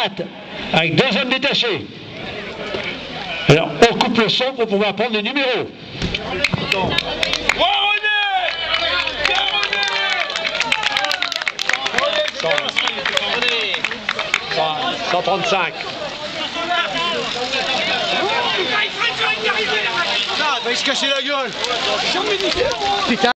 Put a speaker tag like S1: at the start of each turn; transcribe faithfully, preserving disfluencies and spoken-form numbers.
S1: droite, avec deux hommes détachés. Alors, on coupe le son pour pouvoir prendre les numéros.
S2: cent trente-cinq.
S3: Ah, il va se casser la gueule. Putain.